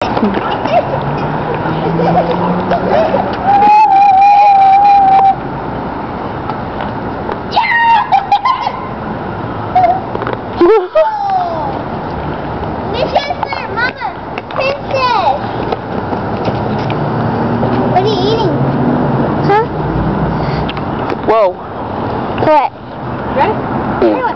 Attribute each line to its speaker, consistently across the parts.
Speaker 1: Whoa.
Speaker 2: What?
Speaker 3: Ready?
Speaker 1: Yeah.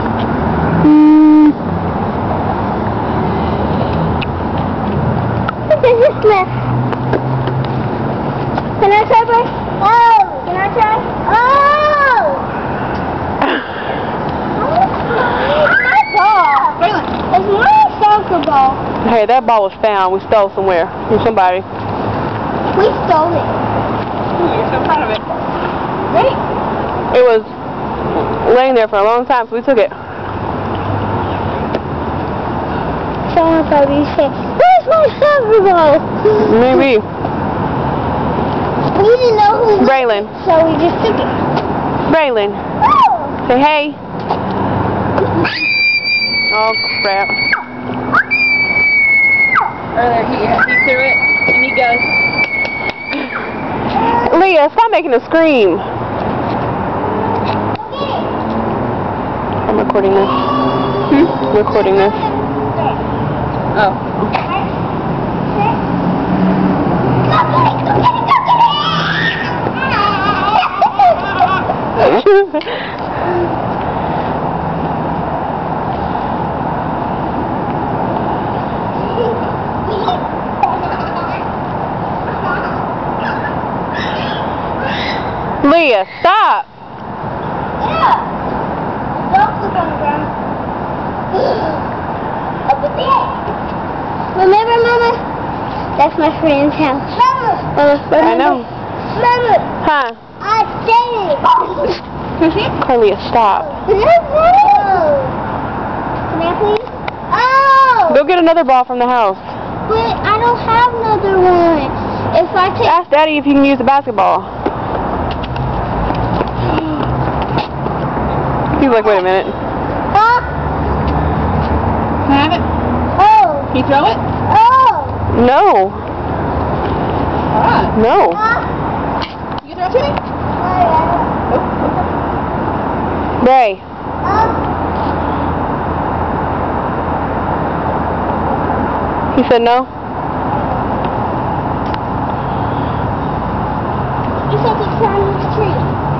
Speaker 2: What is this left? Can I try, boy? Oh! Can I try? Oh! My ball. It's my soccer ball.
Speaker 1: Hey, that ball was found. We stole somewhere from somebody.
Speaker 2: We stole it.
Speaker 3: Ooh, you're so proud of it. Ready?
Speaker 1: It was laying there for a long time, so we took it.
Speaker 2: Someone probably said, "Where's my soccer ball?"
Speaker 1: Maybe.
Speaker 2: We didn't know who.
Speaker 1: Braylon.
Speaker 2: So we just took it.
Speaker 1: Braylon.
Speaker 2: Oh!
Speaker 1: Say hey. Oh crap.
Speaker 3: Earlier he threw it and he goes.
Speaker 1: Leah, stop making a scream. I'm recording this. I'm recording this.
Speaker 3: Oh.
Speaker 1: Leah, stop.
Speaker 2: Remember, Mama? That's my friend's house.
Speaker 1: I know.
Speaker 2: Mama,
Speaker 1: Huh?
Speaker 2: I said it.
Speaker 1: Carlia, stop.
Speaker 2: Can I please? Oh!
Speaker 1: Go get another ball from the house.
Speaker 2: But I don't have another one. If I take...
Speaker 1: Ask Daddy if you can use the basketball. He's like, wait a minute.
Speaker 2: Huh?
Speaker 3: Can I have it?
Speaker 2: Oh!
Speaker 3: Can you throw it?
Speaker 2: Oh!
Speaker 1: No.
Speaker 3: Alright.
Speaker 1: No.
Speaker 3: You throw it to me?
Speaker 1: Bray. He said no.
Speaker 2: You said to climb this tree.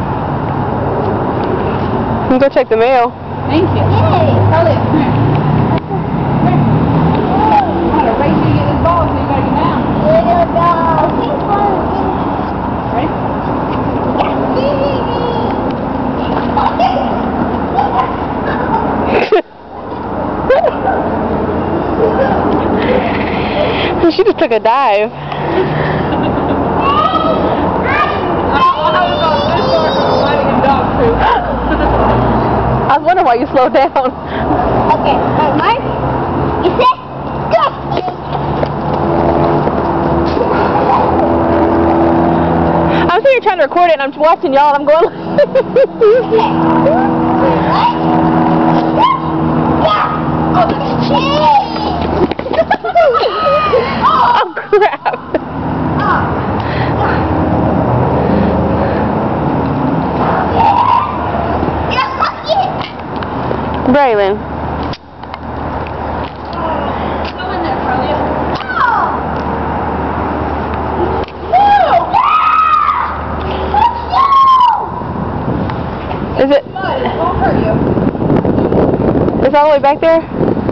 Speaker 1: You can go check the mail.
Speaker 3: Thank you.
Speaker 2: Yay!
Speaker 3: Carly, come here. I'm going to race you to get this ball, so you gotta get down.
Speaker 2: Little dog.
Speaker 3: Ready?
Speaker 1: She just took a dive. I was wondering why you slowed down.
Speaker 2: Okay, Mark, you set, go!
Speaker 1: I'm sitting here trying to record it and I'm watching y'all and I'm going oh crap. Braylon.
Speaker 3: Go in there, Carly.
Speaker 1: Is it?
Speaker 3: Mud, it won't hurt you.
Speaker 1: It's all the way back there?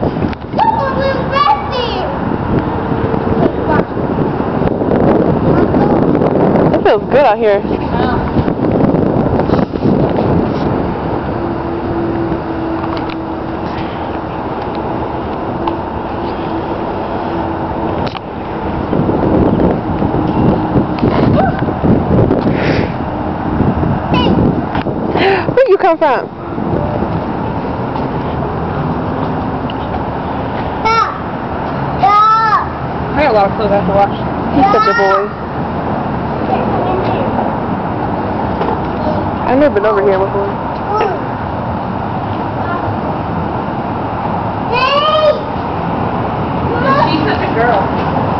Speaker 1: It feels good out here. Where you come from?
Speaker 3: I got a lot of clothes I have to wash.
Speaker 1: He's such a boy. I've never been over here before.
Speaker 3: She's such a girl.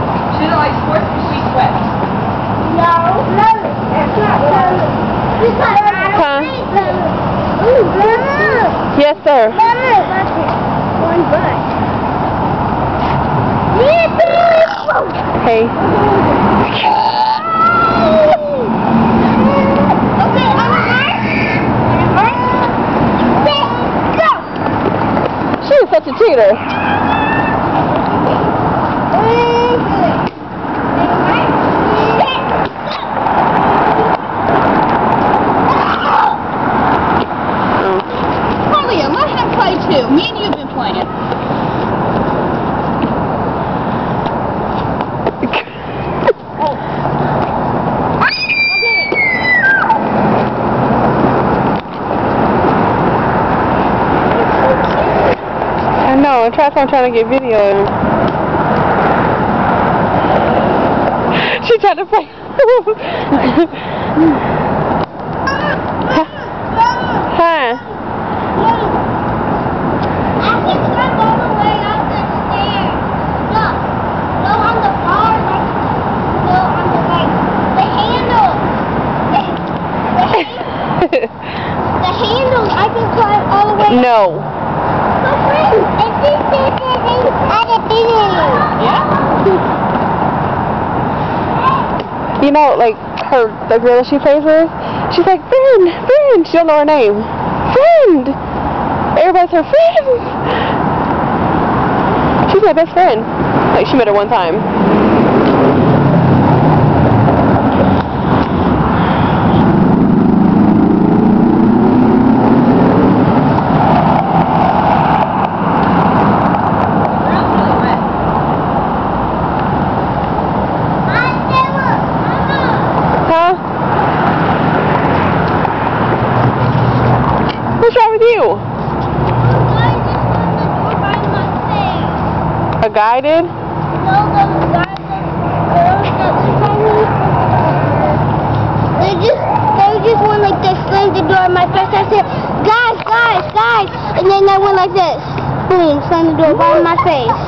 Speaker 1: Yes, sir.
Speaker 2: One butt.
Speaker 1: Hey.
Speaker 2: Okay, go.
Speaker 1: She is such a cheater.
Speaker 3: Carlia, let him play too. Me and you have been playing.
Speaker 1: I know, and that's why I'm trying to get video of him. She tried to play. Huh?
Speaker 2: I can jump all the way up the stairs. No, go on the bar, like, go on the, like, the handle. The handles, I can climb all the way up.
Speaker 1: No.
Speaker 2: My friend, and she said that they had a video.
Speaker 3: Yeah?
Speaker 1: You know, like, the girl that she plays with, she's like, friend, friend. She don't know her name. Friend. Everybody's her friend. She's my best friend. Like, she met her one time. Huh? What's wrong with you? A guy did?
Speaker 2: They just went like this, slammed the door in my face. I said, guys, and then I went like this. Boom, slammed the door right in my face.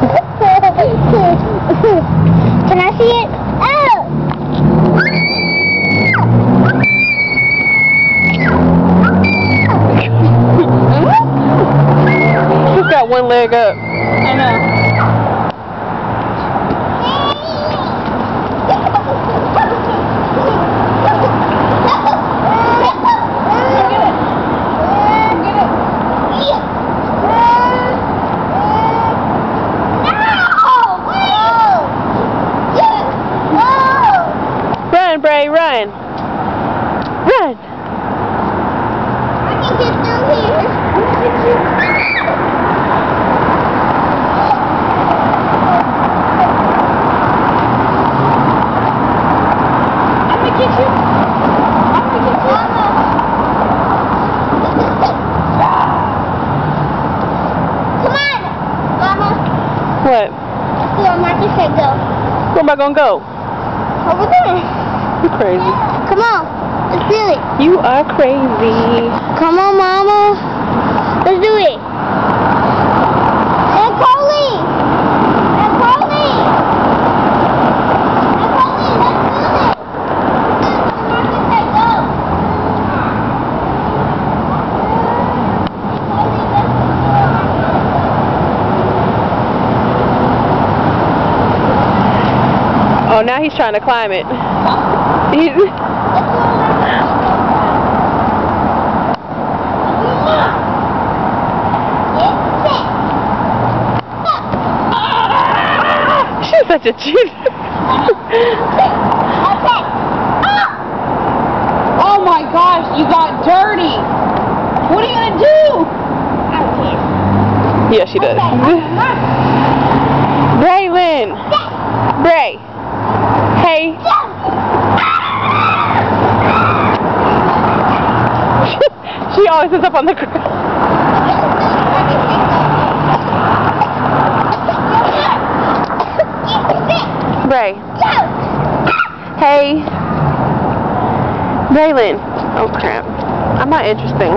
Speaker 2: Can I see it? Oh!
Speaker 1: She's got one leg up.
Speaker 3: I know.
Speaker 1: Run, Bray, run. Run.
Speaker 2: I can get through here.
Speaker 3: I'm gonna get you.
Speaker 2: Come on, Mama.
Speaker 1: What?
Speaker 2: Let's go. Martha said go.
Speaker 1: Where am I gonna go?
Speaker 2: Over there.
Speaker 1: You crazy.
Speaker 2: Come on. Let's do it.
Speaker 1: You are crazy.
Speaker 2: Come on, Mama. Let's do it. And Coley. And Coley. And Coley, let's do it. Martha said go. Coley, let's do it.
Speaker 1: Oh, now he's trying to climb it. She's such a cheater.
Speaker 3: Oh my gosh, you got dirty. What are you gonna do?
Speaker 1: Yeah, she does. Braylon. Bray. Hey. She always ends up on the ground. Bray. Hey. Braylon. Oh crap. I'm not interesting.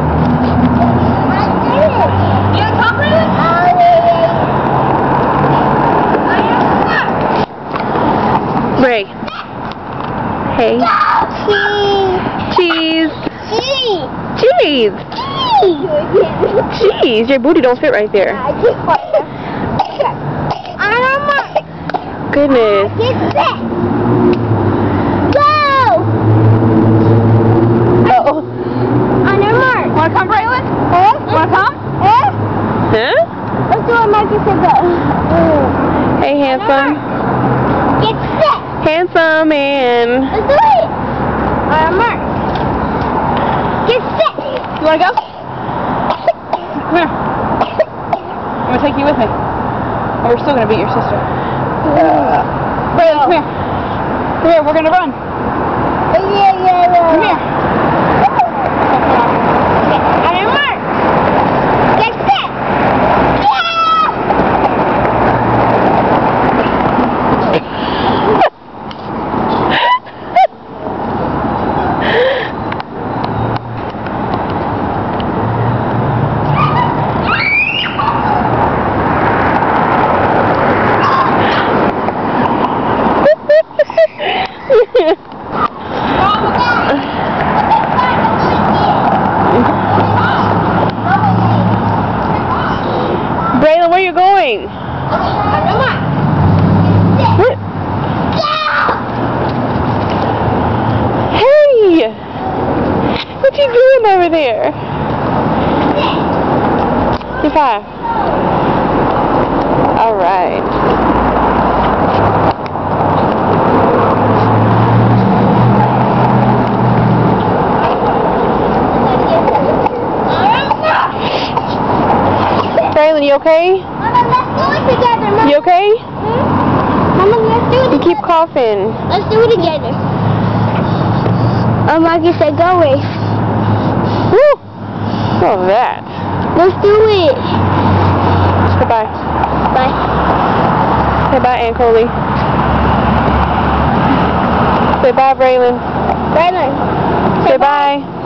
Speaker 3: You gonna come, Braylon?
Speaker 1: Bray. Hey. Cheese. Cheese. Jeez, your booty don't fit right there. Goodness.
Speaker 2: Get set. Go!
Speaker 1: Uh-oh.
Speaker 2: On your mark.
Speaker 3: Wanna come, Braylon? Wanna come?
Speaker 1: Huh?
Speaker 2: Let's do what Mikey said go.
Speaker 1: Hey, handsome.
Speaker 2: Get set.
Speaker 1: Handsome man.
Speaker 2: Let's do it. On your mark. Get set.
Speaker 3: You wanna go? Come here. I'm gonna take you with me. And we're still gonna beat your sister. Braylon, come here. Come here, we're gonna run. Come here.
Speaker 2: On your mark. Get set.
Speaker 1: Braylon, where are you going? What? Hey! What you doing over there? Give five. Alright. Braylon, you okay?
Speaker 2: Mama, let's do it together. Mama.
Speaker 1: You okay?
Speaker 2: Mama, let's do it
Speaker 1: You
Speaker 2: together.
Speaker 1: keep coughing.
Speaker 2: Let's do it together. Mikey said go away.
Speaker 1: Woo! Oh, that.
Speaker 2: Let's do it.
Speaker 1: Goodbye.
Speaker 2: Bye.
Speaker 1: Say bye, Aunt Coley. Say bye, Braylon.
Speaker 2: Braylon.
Speaker 1: Say bye.